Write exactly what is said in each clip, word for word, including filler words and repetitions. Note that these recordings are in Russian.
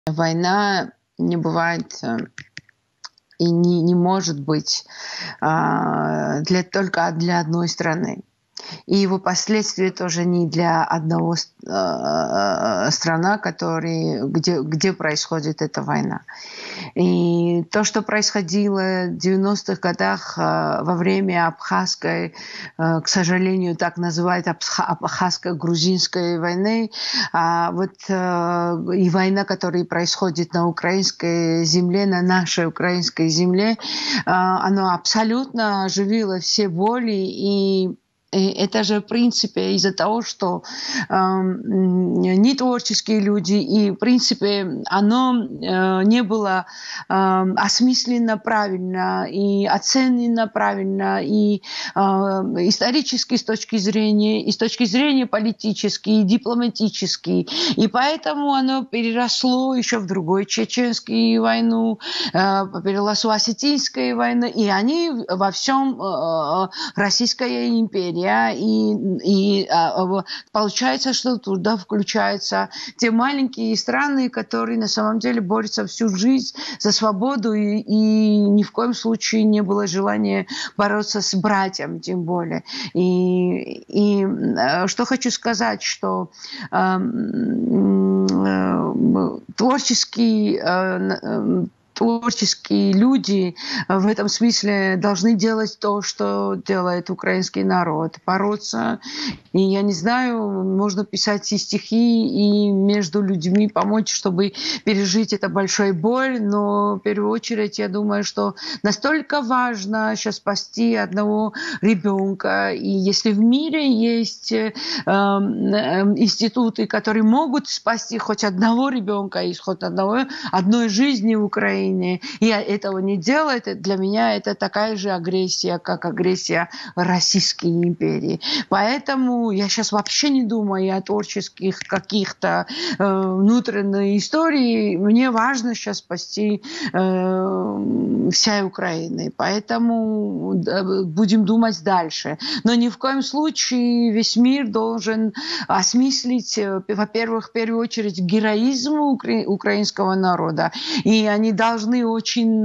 Война не бывает э, и не не может быть, а, для только для одной страны. И его последствия тоже не для одного ст а, страна, который где где происходит эта война. И то, что происходило в девяностых годах, а, во время Абхазской, а, к сожалению, так называют абсха Абхазско-грузинской войны, а, вот, а, и война, которая происходит на украинской земле, на нашей украинской земле, а, оно абсолютно оживило все боли. И И это же, в принципе, из-за того, что э, не творческие люди, и, в принципе, оно э, не было э, осмысленно правильно и оценено правильно, и э, исторически с точки зрения, и с точки зрения политической, и дипломатической. И поэтому оно переросло еще в другую чеченскую войну, э, переросло в осетинскую войну, и они во всем э, Российская империя. И, и а, получается, что туда включаются те маленькие страны, которые на самом деле борются всю жизнь за свободу, и, и ни в коем случае не было желания бороться с братьями, тем более. И, и что хочу сказать, что э, э, творческий э, творческие люди в этом смысле должны делать то, что делает украинский народ. Бороться. И я не знаю, можно писать и стихи, и между людьми помочь, чтобы пережить эту большую боль. Но в первую очередь я думаю, что настолько важно сейчас спасти одного ребенка. И если в мире есть э, э, институты, которые могут спасти хоть одного ребенка из хоть одного, одной жизни в Украине, и этого не делает, для меня это такая же агрессия, как агрессия Российской империи. Поэтому я сейчас вообще не думаю о творческих каких-то э, внутренних историях. Мне важно сейчас спасти э, вся Украина. Поэтому будем думать дальше. Но ни в коем случае весь мир должен осмыслить, во-первых, в первую очередь, героизм укра- украинского народа. И они должны должны очень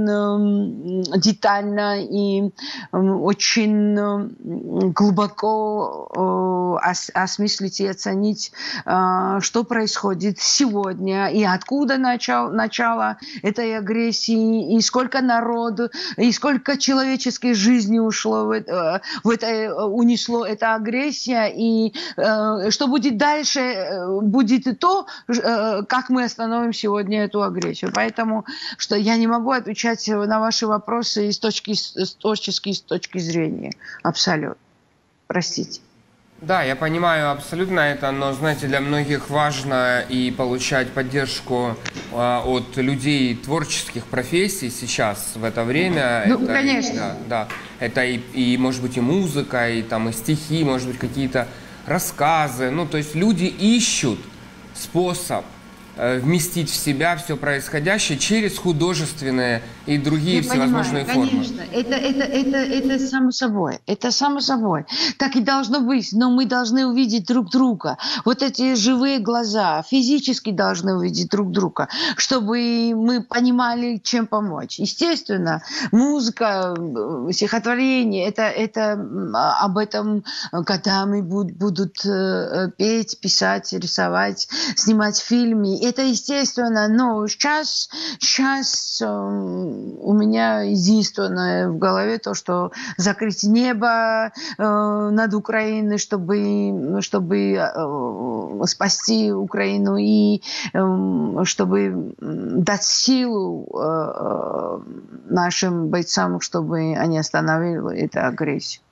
э, детально и э, очень э, глубоко э, ос осмыслить и оценить, э, что происходит сегодня и откуда начал, начало этой агрессии, и сколько народу, и сколько человеческой жизни ушло в это, в это унесло эта агрессия, и э, что будет дальше, будет и то, э, как мы остановим сегодня эту агрессию. Поэтому что я не могу отвечать на ваши вопросы с точки, с творческой с точки зрения. Абсолютно. Простите. Да, я понимаю абсолютно это, но, знаете, для многих важно и получать поддержку э, от людей творческих профессий сейчас, в это время. Ну, это, конечно. Да, да. Это и, и, может быть, и музыка, и, там, и стихи, может быть, какие-то рассказы. Ну, то есть люди ищут способ вместить в себя все происходящее через художественные и другие Я всевозможные понимаю, формы. конечно, это, это, это, это само собой, это само собой. Так и должно быть, но мы должны увидеть друг друга. Вот эти живые глаза физически должны увидеть друг друга, чтобы мы понимали, чем помочь. Естественно, музыка, стихотворение, это, это об этом годами будут петь, писать, рисовать, снимать фильмы. Это естественно, но сейчас, сейчас э, у меня единственное в голове то, что закрыть небо э, над Украиной, чтобы, чтобы э, спасти Украину и э, чтобы дать силу э, нашим бойцам, чтобы они остановили эту агрессию.